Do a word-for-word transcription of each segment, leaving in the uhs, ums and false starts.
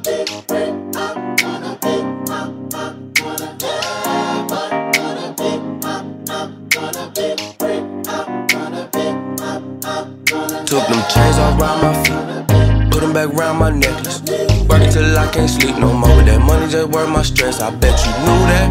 Took them chains off round my feet, put them back round my necklace. Working till I can't sleep no more, but that money just worth my stress. I bet you knew that,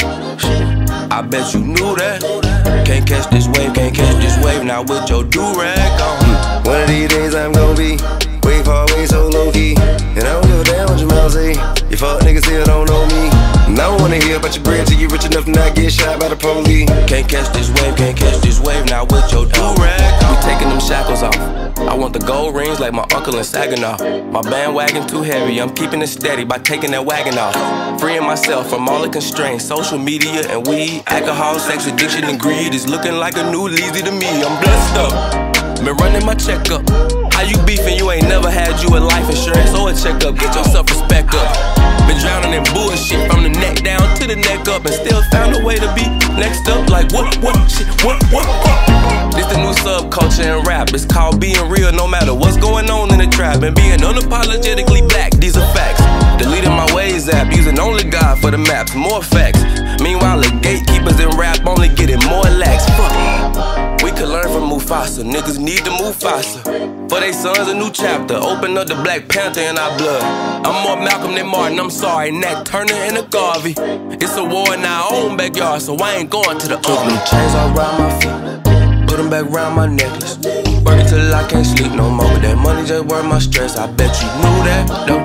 though. I bet you knew that. Can't catch this wave, can't catch this wave, not with your do-rag on. One of these days I'm gon' be way far away, so low-key. And I don't give a damn what your mouth say. You fuck niggas still don't know me. And I don't wanna hear about your bread till you rich enough to not get shot by the police. Can't catch this wave, can't catch this wave, not with your do-rag on. We taking them shackles off. I want the gold rings like my uncle in Saginaw. My bandwagon too heavy, I'm keeping it steady by taking that wagon off. Freeing myself from all the constraints, social media and weed, alcohol, sex addiction and greed is looking like a new Leezy to me. I'm blessed up, been running my checkup. How you beefing? You ain't never had you a life insurance or a checkup. Get your self-respect up. Been drowning in bullshit from the neck down to the neck up, and still found a way to be next up. Like what, what, shit, what, what, what? This the new subculture in rap. It's called being real, no matter what's going on in the trap, and being unapologetically black. These are facts. Deleting my Waze app, using only God for the maps. More facts. Meanwhile, the gatekeepers in rap only getting more lax. Fuck. We could learn from Mufasa. Niggas need to move faster. For they sons, a new chapter. Open up the Black Panther in our blood. I'm more Malcolm than Martin, I'm sorry. Nat Turner and a Garvey. It's a war in our own backyard, so I ain't going to the Took army. them chains all round my feet, put them back round my necklace. Working till I can't sleep no more, but that money just worth my stress. I bet you knew that,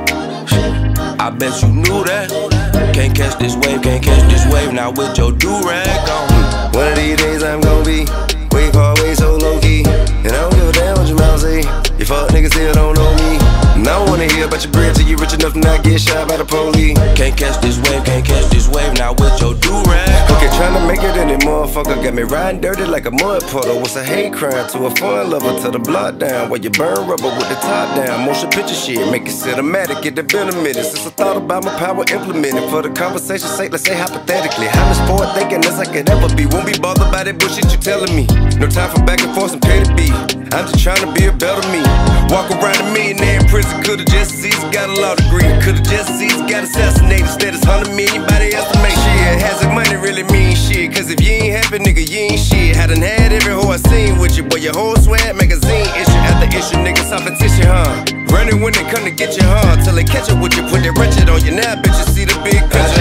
though. I bet you knew that. Can't catch this wave, can't catch this wave, not with your do-rag on. One of these days I'm gon' be way far away, so low-key. And I don't give a damn what your mouth say. You fuck niggas still don't know me. And I don't wanna hear about your bread till you rich enough to not get shot by the police. Can't catch this wave, can't catch this wave, not with your do-rag on. Okay, tryna make it in it, motherfucker. Got me riding dirty like a mud puddle. What's a hate crime to a fun lover? To the block down while you burn rubber with the top down. Motion picture shit, make it cinematic, get the been a minute. Since I thought about my power implemented. For the conversation's sake, let's say hypothetically. How much forward thinking as I could ever be? Won't be bothered by that bullshit you telling me. No time for back and forth and pay to be. I'm just trying to be a better me. Walk around a millionaire in prison, could've just as easy got a law degree. Could've just as easy got assassinated. Instead it's hundred million by the estimate. Shit, has it money really mean shit? Cause if you ain't happy, nigga, you ain't shit. Hadn't had every hoe I seen with you, but your whole swag magazine issue after issue, niggas competition, huh? Running when they come to get you, huh? Till they catch up with you, put that wretched on you. Now, bitch, you see the big picture,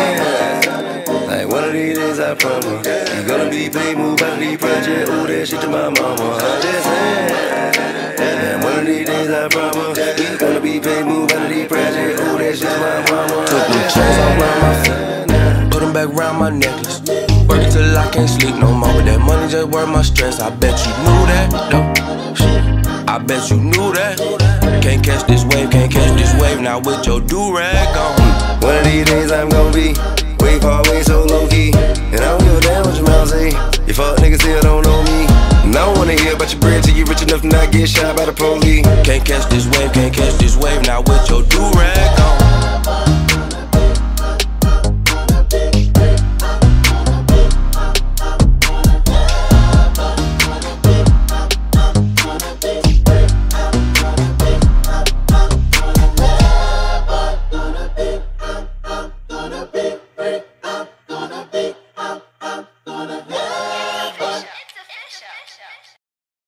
huh? Like one of these days, I promise you gonna be paid, move out of these projects. Ooh, that shit to my mama. I'm just saying. And one of these days, I promise you gonna be paid, move out of these projects. Ooh, that shit to my mama. Took them chains all round my feet, put them back round my necklace. Working till I can't sleep no more, but that money just worth my stress. I bet you knew that, though. I bet you knew that. Can't catch this wave, can't catch this wave, not with your do-rag on. One of these days, I'm gon' be way far away, so low-key. And I don't give a damn what your mouth say. You fuck niggas still don't know me. And I don't wanna hear about your bread till you rich enough to not get shot by the police. Can't catch this wave, can't catch this wave, not with your do-rag